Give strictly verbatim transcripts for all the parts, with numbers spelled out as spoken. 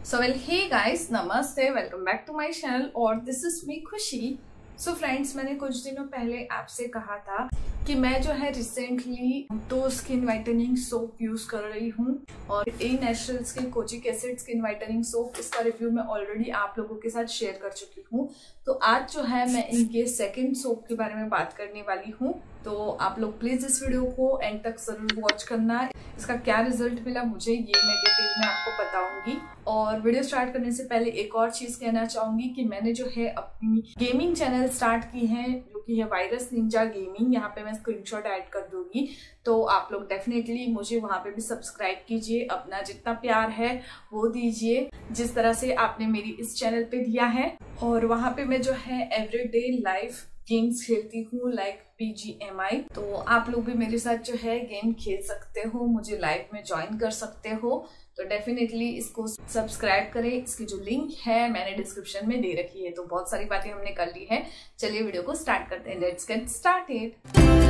So well, hey guys, namaste, welcome back to my channel और this is me खुशी। So friends, मैंने कुछ दिनों पहले आपसे कहा था कि मैं जो है रिसेंटली दो स्किन वाइटनिंग सोप यूज कर रही हूँ और ए नेचुरल्स के kojic acid skin whitening soap, इसका रिव्यू मैं ऑलरेडी आप लोगों के साथ शेयर कर चुकी हूँ। तो आज जो है मैं इनके सेकंड सोप के बारे में बात करने वाली हूँ। तो आप लोग प्लीज इस वीडियो को एंड तक जरूर वॉच करना। इसका क्या रिजल्ट मिला मुझे, ये मैं डिटेल में आपको बताऊंगी। और वीडियो स्टार्ट करने से पहले एक और चीज कहना चाहूंगी कि मैंने जो है अपनी गेमिंग चैनल स्टार्ट की है, जो कि है वायरस निंजा गेमिंग। यहाँ पे मैं स्क्रीनशॉट ऐड कर दूंगी, तो आप लोग डेफिनेटली मुझे वहां पे भी सब्सक्राइब कीजिए। अपना जितना प्यार है वो दीजिए, जिस तरह से आपने मेरी इस चैनल पे दिया है। और वहां पे मैं जो है एवरीडे लाइव गेम्स खेलती हूँ, like P G M I. तो आप लोग भी मेरे साथ जो है गेम खेल सकते हो, मुझे लाइव में ज्वाइन कर सकते हो। तो डेफिनेटली इसको सब्सक्राइब करें। इसकी जो लिंक है मैंने डिस्क्रिप्शन में दे रखी है। तो बहुत सारी बातें हमने कर ली है, चलिए वीडियो को स्टार्ट करते हैं। Let's get started.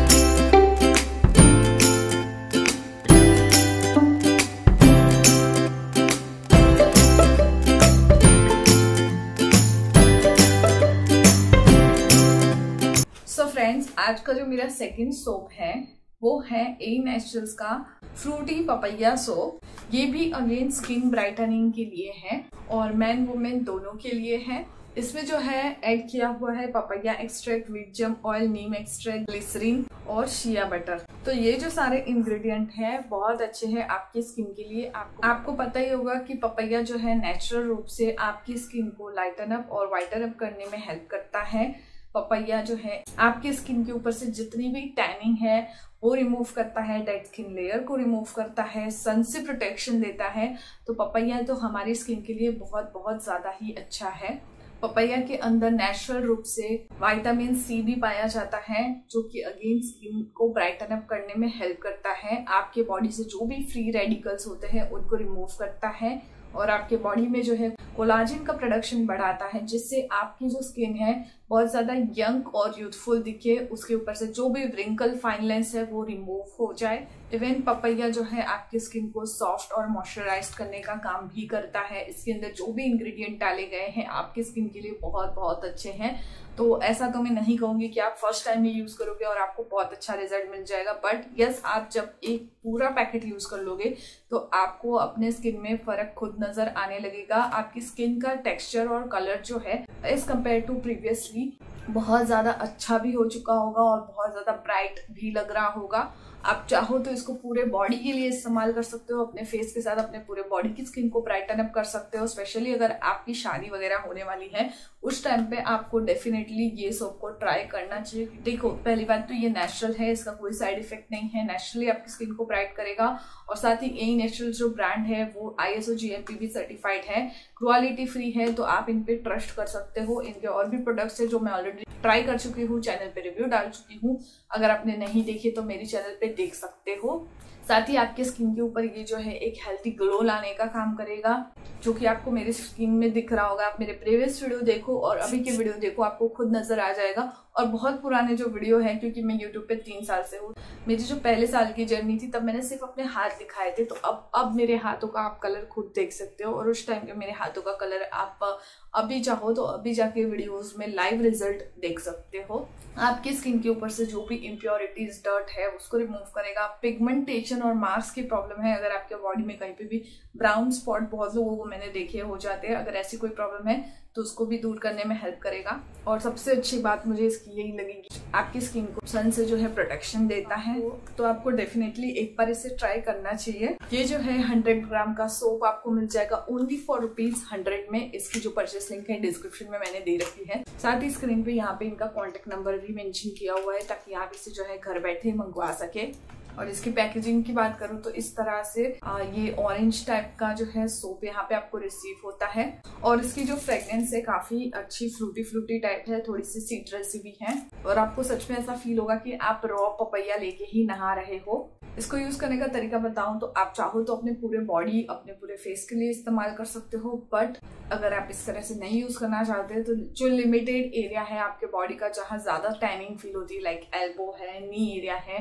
So friends, आज का जो मेरा सेकंड सोप है वो है ए नेचुरल्स का फ्रूटी पपैया सोप। ये भी अगेन स्किन ब्राइटनिंग के लिए है और मैन वुमेन दोनों के लिए है। इसमें जो है ऐड किया हुआ है papaya extract, wheat germ oil, neem extract, glycerine और शिया बटर। तो ये जो सारे इंग्रेडिएंट है बहुत अच्छे हैं आपकी स्किन के लिए। आपको आपको पता ही होगा कि पपैया जो है नेचुरल रूप से आपकी स्किन को लाइटन अप और वाइटन अप करने में हेल्प करता है। पपैया जो है आपकी स्किन के ऊपर से जितनी भी टैनिंग है वो रिमूव करता है, डेड स्किन लेयर को रिमूव करता है, सन से प्रोटेक्शन देता है। तो पपैया तो हमारी स्किन के लिए बहुत बहुत ज्यादा ही अच्छा है। पपैया के अंदर नेचुरल रूप से विटामिन सी भी पाया जाता है, जो कि अगेन स्किन को ब्राइटन अप करने में हेल्प करता है। आपके बॉडी से जो भी फ्री रेडिकल्स होते हैं उनको रिमूव करता है और आपके बॉडी में जो है कोलाजन का प्रोडक्शन बढ़ाता है, जिससे आपकी जो स्किन है बहुत ज्यादा यंग और यूथफुल दिखे। उसके ऊपर से जो भी व्रिंकल फाइन लाइंस है वो रिमूव हो जाए। इवन पपैया जो है आपकी स्किन को सॉफ्ट और मॉइस्चराइज करने का काम भी करता है। इसके अंदर जो भी इंग्रेडिएंट डाले गए हैं आपकी स्किन के लिए बहुत बहुत अच्छे हैं। तो ऐसा तो मैं नहीं कहूंगी कि आप फर्स्ट टाइम ही यूज करोगे और आपको बहुत अच्छा रिजल्ट मिल जाएगा, बट यस, आप जब एक पूरा पैकेट यूज कर लोगे तो आपको अपने स्किन में फर्क खुद नजर आने लगेगा। आपकी स्किन का टेक्सचर और कलर जो है एज कम्पेयर टू प्रीवियसली बहुत ज्यादा अच्छा भी हो चुका होगा और बहुत ज्यादा ब्राइट भी लग रहा होगा। आप चाहो तो इसको पूरे बॉडी के लिए इस्तेमाल कर सकते हो, अपने फेस के साथ अपने पूरे बॉडी की स्किन को ब्राइटन अप कर सकते हो। स्पेशली अगर आपकी शादी वगैरह होने वाली है उस टाइम पे आपको डेफिनेटली ये सोप को ट्राई करना चाहिए। देखो, पहली बात तो ये नेचुरल है, इसका कोई साइड इफेक्ट नहीं है, नेचुरली आपकी स्किन को ब्राइट करेगा। और साथ ही ए नेचुरल जो ब्रांड है वो I S O G M P भी सर्टिफाइड है, क्वालिटी फ्री है, तो आप इन पे ट्रस्ट कर सकते हो। इनके और भी प्रोडक्ट्स है जो मैं ऑलरेडी ट्राई कर चुकी हूँ, चैनल पे रिव्यू डाल चुकी हूँ। अगर आपने नहीं देखे तो मेरी चैनल पे देख सकते हो। साथ ही आपके स्किन के ऊपर ये जो है एक हेल्थी ग्लो लाने का काम करेगा, जो कि आपको मेरी स्किन में दिख रहा होगा। आप मेरे प्रीवियस वीडियो देखो और अभी के वीडियो देखो, आपको खुद नजर आ जाएगा। और बहुत पुराने जो वीडियो है, क्योंकि मैं यूट्यूब पे तीन साल से हूँ, मेरी जो पहले साल की जर्नी थी तब मैंने सिर्फ अपने हाथ दिखाए थे। तो अब अब मेरे हाथों का आप कलर खुद देख सकते हो और उस टाइम के मेरे हाथों का कलर आप अभी चाहो तो अभी जाके वीडियोस में लाइव रिजल्ट देख सकते हो। आपकी स्किन के ऊपर से जो भी इम्प्योरिटीज, डर्ट है उसको रिमूव करेगा। पिगमेंटेशन और मार्क्स की प्रॉब्लम है, अगर आपके बॉडी में कहीं पे भी ब्राउन स्पॉट, बहुत लोगों को मैंने देखे हो जाते हैं, अगर ऐसी कोई प्रॉब्लम है तो उसको भी दूर करने में हेल्प करेगा। और सबसे अच्छी बात मुझे इसकी यही लगेगी, आपकी स्किन को सन से जो है प्रोटेक्शन देता है। तो आपको डेफिनेटली एक बार इसे ट्राई करना चाहिए। ये जो है हंड्रेड ग्राम का सोप आपको मिल जाएगा ओनली फॉर रुपीज हंड्रेड में। इसकी जो परचेस लिंक है डिस्क्रिप्शन में मैंने दे रखी है। साथ ही स्क्रीन पे यहाँ पे इनका कॉन्टेक्ट नंबर भी मेंशन किया हुआ है, ताकि आप इसे जो है घर बैठे मंगवा सके। और इसकी पैकेजिंग की बात करूं तो इस तरह से आ, ये ऑरेंज टाइप का जो है सोप यहाँ पे आपको रिसीव होता है। और इसकी जो फ्रेग्रेंस है काफी अच्छी फ्रूटी फ्रूटी टाइप है, थोड़ी सी सिट्रसी भी है और आपको सच में ऐसा फील होगा कि आप रॉ पपैया लेके ही नहा रहे हो। इसको यूज करने का तरीका बताऊं तो आप चाहो तो अपने पूरे बॉडी, अपने पूरे फेस के लिए इस्तेमाल कर सकते हो, बट अगर आप इस तरह से नहीं यूज करना चाहते तो जो लिमिटेड एरिया है आपके बॉडी का जहाँ ज्यादा टैनिंग फील होती है, लाइक एल्बो है, नी एरिया है,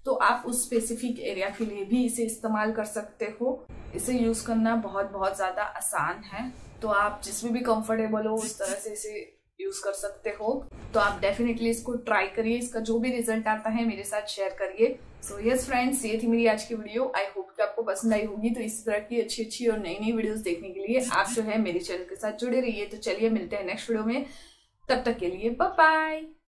तो आप उस स्पेसिफिक एरिया के लिए भी इसे इस्तेमाल कर सकते हो। इसे यूज करना बहुत बहुत ज्यादा आसान है, तो आप जिसमें भी कंफर्टेबल हो उस तरह से इसे यूज कर सकते हो। तो आप डेफिनेटली इसको ट्राई करिए, इसका जो भी रिजल्ट आता है मेरे साथ शेयर करिए। सो यस फ्रेंड्स, ये थी मेरी आज की वीडियो। आई होप कि आपको पसंद आई होगी। तो इस तरह की अच्छी अच्छी और नई नई वीडियोस देखने के लिए आप जो है मेरे चैनल के साथ जुड़े रहिए। तो चलिए मिलते हैं नेक्स्ट वीडियो में, तब तक के लिए बाय बाय।